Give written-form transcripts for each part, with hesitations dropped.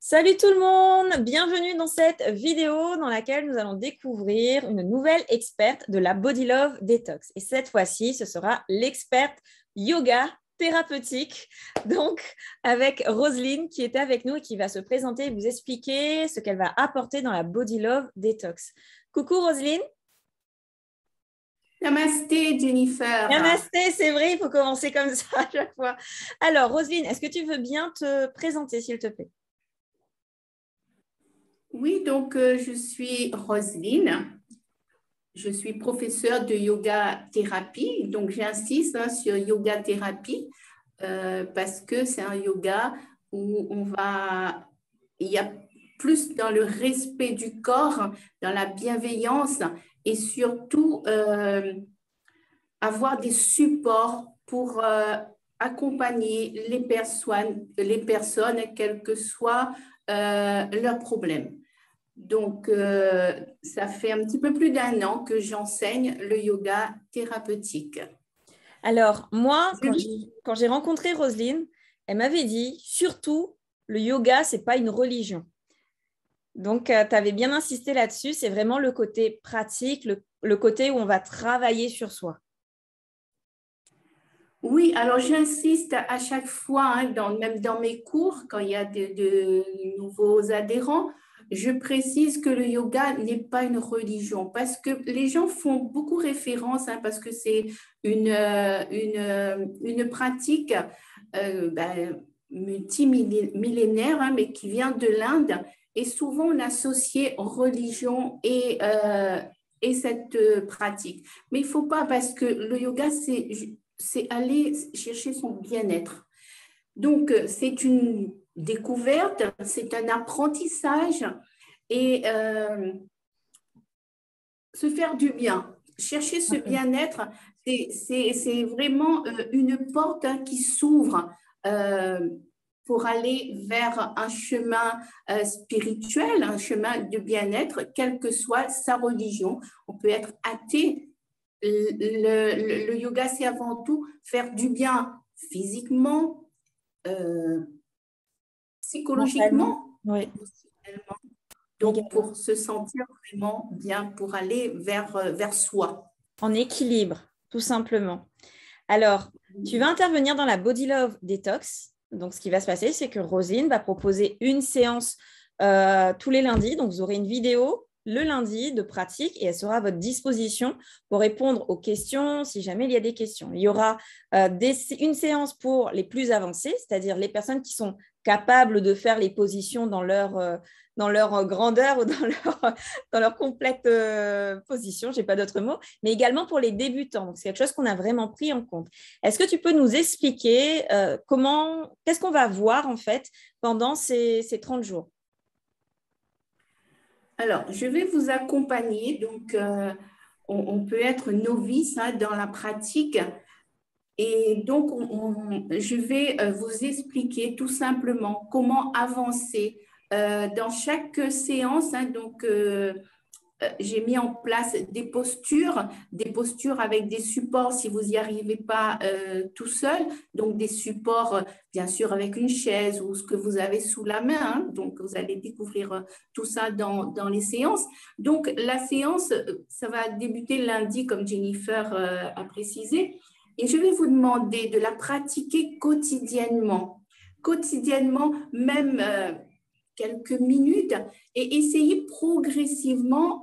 Salut tout le monde, bienvenue dans cette vidéo dans laquelle nous allons découvrir une nouvelle experte de la Body Love Detox. Et cette fois-ci, ce sera l'experte yoga thérapeutique, donc avec Roselyne qui est avec nous et qui va se présenter et vous expliquer ce qu'elle va apporter dans la Body Love Detox. Coucou Roselyne. Namasté Jennifer. Namasté, c'est vrai, il faut commencer comme ça à chaque fois. Alors Roselyne, est-ce que tu veux bien te présenter s'il te plaît? Oui, donc je suis Roselyne. Je suis professeure de yoga thérapie. Donc j'insiste sur yoga thérapie parce que c'est un yoga où il y a plus dans le respect du corps, dans la bienveillance et surtout avoir des supports pour accompagner les personnes, quel que soit leur problème. Donc, ça fait un petit peu plus d'1 an que j'enseigne le yoga thérapeutique. Alors, moi, quand j'ai rencontré Roselyne, elle m'avait dit, surtout, le yoga, ce n'est pas une religion. Donc, tu avais bien insisté là-dessus, c'est vraiment le côté pratique, le côté où on va travailler sur soi. Oui, alors j'insiste à chaque fois, même dans mes cours, quand il y a de nouveaux adhérents, je précise que le yoga n'est pas une religion parce que les gens font beaucoup référence, parce que c'est une pratique multimillénaire, mais qui vient de l'Inde. Et souvent, on associe religion et cette pratique. Mais il ne faut pas, parce que le yoga, c'est aller chercher son bien-être. Donc, c'est une découverte, c'est un apprentissage et se faire du bien. Chercher ce bien-être, c'est vraiment une porte qui s'ouvre pour aller vers un chemin spirituel, un chemin de bien-être, quelle que soit sa religion. On peut être athée. Le yoga, c'est avant tout faire du bien physiquement, psychologiquement, Oui. émotionnellement. Donc, pour se sentir vraiment bien, pour aller vers soi. En équilibre, tout simplement. Alors, tu vas intervenir dans la Body Love Detox. Donc, ce qui va se passer, c'est que Roselyne va proposer une séance tous les lundis. Donc, vous aurez une vidéo le lundi de pratique et elle sera à votre disposition pour répondre aux questions si jamais il y a des questions. Il y aura une séance pour les plus avancés, c'est-à-dire les personnes qui sont capables de faire les positions dans leur grandeur ou dans leur complète position, je n'ai pas d'autre mot, mais également pour les débutants. Donc, c'est quelque chose qu'on a vraiment pris en compte. Est-ce que tu peux nous expliquer qu'est-ce qu'on va voir en fait pendant ces 30 jours? Alors, je vais vous accompagner. Donc, on peut être novice dans la pratique. Et donc, je vais vous expliquer tout simplement comment avancer dans chaque séance. Donc, j'ai mis en place des postures avec des supports si vous n'y arrivez pas tout seul. Donc, des supports, bien sûr, avec une chaise ou ce que vous avez sous la main. Donc, vous allez découvrir tout ça dans les séances. Donc, la séance, ça va débuter lundi, comme Jennifer a précisé. Et je vais vous demander de la pratiquer quotidiennement. Quotidiennement, même quelques minutes, et essayer progressivement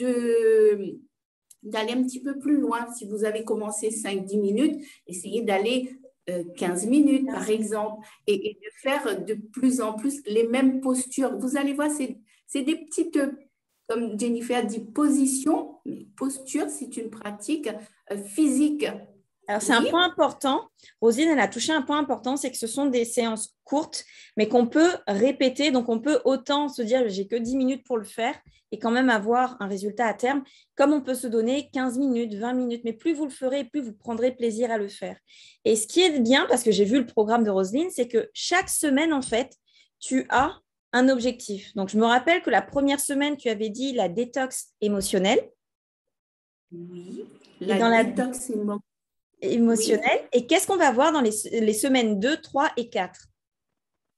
d'aller un petit peu plus loin. Si vous avez commencé 5-10 minutes, essayez d'aller 15 minutes, par exemple, et de faire de plus en plus les mêmes postures. Vous allez voir, c'est des petites, comme Jennifer dit, positions, mais posture, c'est une pratique physique. Alors, c'est un point important. Roselyne, elle a touché un point important, c'est que ce sont des séances courtes, mais qu'on peut répéter. Donc, on peut autant se dire, j'ai que 10 minutes pour le faire et quand même avoir un résultat à terme, comme on peut se donner 15 minutes, 20 minutes. Mais plus vous le ferez, plus vous prendrez plaisir à le faire. Et ce qui est bien, parce que j'ai vu le programme de Roselyne, c'est que chaque semaine, en fait, tu as un objectif. Donc, je me rappelle que la première semaine, tu avais dit la détox émotionnelle. Oui, la détox émotionnelle. émotionnel. Oui. Et qu'est-ce qu'on va voir dans les semaines 2, 3 et 4?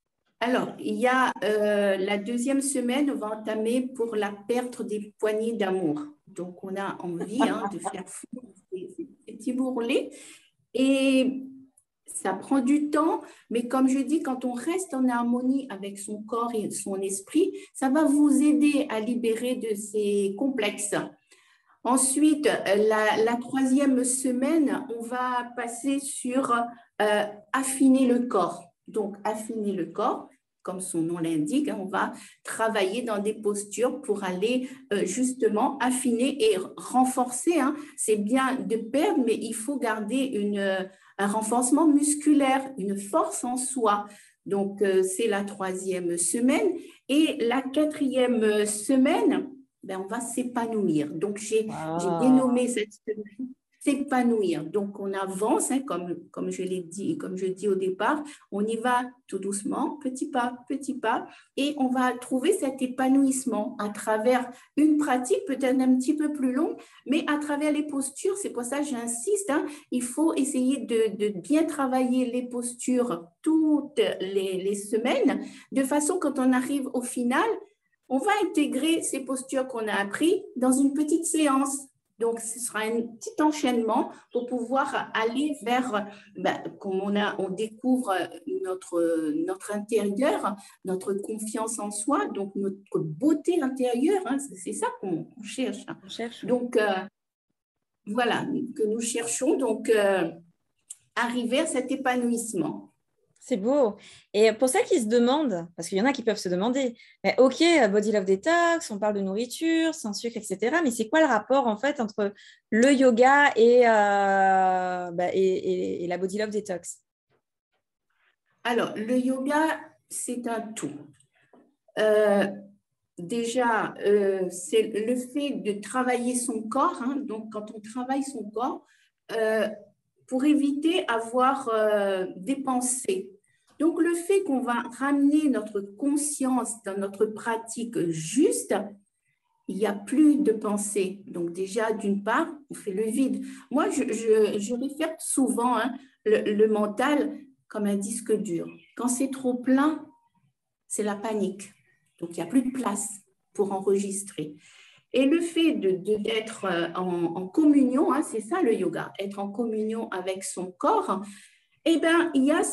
Alors, il y a la deuxième semaine, on va entamer pour la perte des poignées d'amour. Donc, on a envie de faire fondre ces petits bourrelets. Et ça prend du temps, mais comme je dis, quand on reste en harmonie avec son corps et son esprit, ça va vous aider à libérer de ces complexes. Ensuite, la troisième semaine, on va passer sur affiner le corps. Donc, affiner le corps, comme son nom l'indique, on va travailler dans des postures pour aller justement affiner et renforcer. C'est bien de perdre, mais il faut garder un renforcement musculaire, une force en soi. Donc, c'est la troisième semaine. Et la quatrième semaine, ben, on va s'épanouir. Donc, j'ai dénommé cette semaine s'épanouir. Donc, on avance, comme je l'ai dit et comme je dis au départ, on y va tout doucement, petit pas, et on va trouver cet épanouissement à travers une pratique peut-être un petit peu plus longue, mais à travers les postures. C'est pour ça que j'insiste, il faut essayer de bien travailler les postures toutes les semaines, de façon quand on arrive au final, on va intégrer ces postures qu'on a apprises dans une petite séance. Donc, ce sera un petit enchaînement pour pouvoir aller vers, comme on découvre notre intérieur, notre confiance en soi, donc notre beauté intérieure. C'est ça qu'on cherche. On cherche. Donc, voilà, que nous cherchons. Donc, arriver à cet épanouissement. C'est beau. Et pour celles qui se demandent, parce qu'il y en a qui peuvent se demander, mais ok, Body Love Detox, on parle de nourriture, sans sucre, etc. Mais c'est quoi le rapport en fait entre le yoga et la Body Love Detox? Alors, le yoga, c'est un tout. Déjà, c'est le fait de travailler son corps. Donc, quand on travaille son corps, pour éviter avoir des pensées. Donc, le fait qu'on va ramener notre conscience dans notre pratique juste, il n'y a plus de pensée. Donc, déjà, d'une part, on fait le vide. Moi, je réfère souvent le mental comme un disque dur. Quand c'est trop plein, c'est la panique. Donc, il n'y a plus de place pour enregistrer. Et le fait d'être en communion, c'est ça le yoga, être en communion avec son corps, eh bien, il y a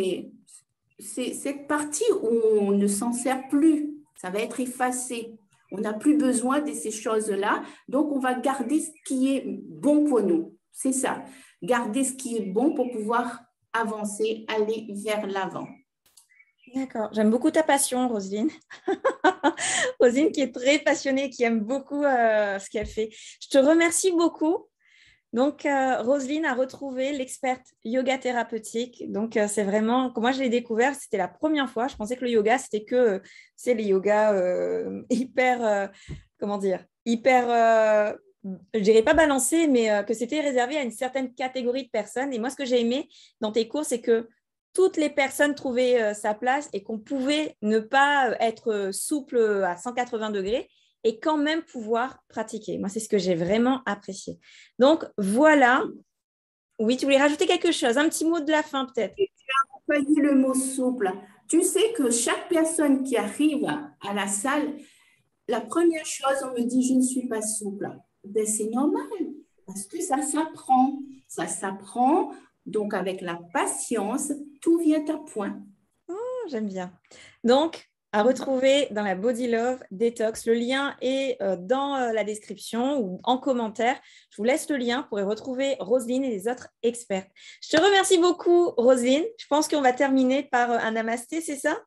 cette partie où on ne s'en sert plus, ça va être effacé. On n'a plus besoin de ces choses-là, donc on va garder ce qui est bon pour nous. C'est ça, garder ce qui est bon pour pouvoir avancer, aller vers l'avant. D'accord. J'aime beaucoup ta passion, Roselyne. Roselyne qui est très passionnée, qui aime beaucoup ce qu'elle fait. Je te remercie beaucoup. Donc, Roselyne a retrouvé l'experte yoga thérapeutique. Donc, c'est vraiment, quand moi je l'ai découvert, c'était la première fois. Je pensais que le yoga, c'était que, c'est les yogas hyper, comment dire, hyper, je dirais pas balancé, mais que c'était réservé à une certaine catégorie de personnes. Et moi, ce que j'ai aimé dans tes cours, c'est que toutes les personnes trouvaient sa place et qu'on pouvait ne pas être souple à 180 degrés et quand même pouvoir pratiquer. Moi, c'est ce que j'ai vraiment apprécié. Donc, voilà. Oui, tu voulais rajouter quelque chose, un petit mot de la fin peut-être. Tu as employé le mot souple. Tu sais que chaque personne qui arrive à la salle, la première chose, on me dit, je ne suis pas souple. Ben, c'est normal, parce que ça s'apprend. Ça s'apprend, donc avec la patience, tout vient à point. Oh, j'aime bien. Donc, à retrouver dans la Body Love Detox. Le lien est dans la description ou en commentaire. Je vous laisse le lien pour y retrouver Roselyne et les autres experts. Je te remercie beaucoup, Roselyne. Je pense qu'on va terminer par un namasté, c'est ça?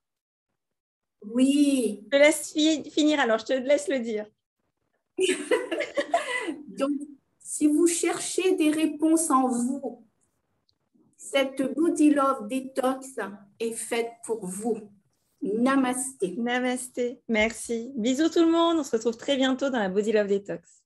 Oui. Je te laisse finir alors, je te laisse le dire. Donc, si vous cherchez des réponses en vous, cette Body Love Detox est faite pour vous. Namasté. Namasté. Merci. Bisous tout le monde. On se retrouve très bientôt dans la Body Love Detox.